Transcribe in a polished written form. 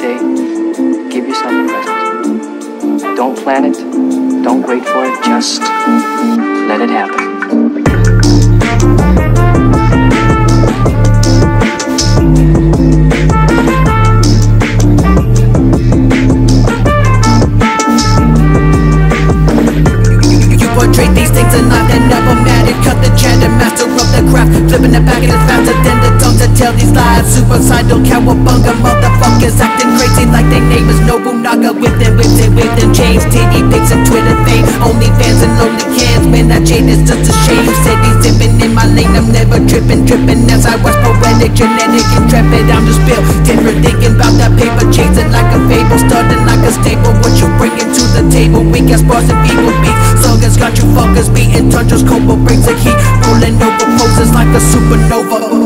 day, give yourself a present. Don't plan it, don't wait for it, just let it happen. Portray these things in life that never mattered. Cut the chatter, master of the craft. Flipping it back and it's faster than the tongue to tell these lies. Suicidal, cowabunga motherfuckers acting crazy like they neighbors. Nobunaga with them whips and with them chains. TV pics and Twitter fame. Only fans and lonely cans. Man, that chain is just a shame. Said he's zipping in my lane. I'm never tripping as I was poetic, genetic, intrepid. I'm just built different, thinking about that paper, chasing like a fable, starting like a staple. What you bringing to the table? Weak ass bars and people beats. Slogans got you fuckers beating tundras, cobra breaks the heat, rolling over poses like a supernova.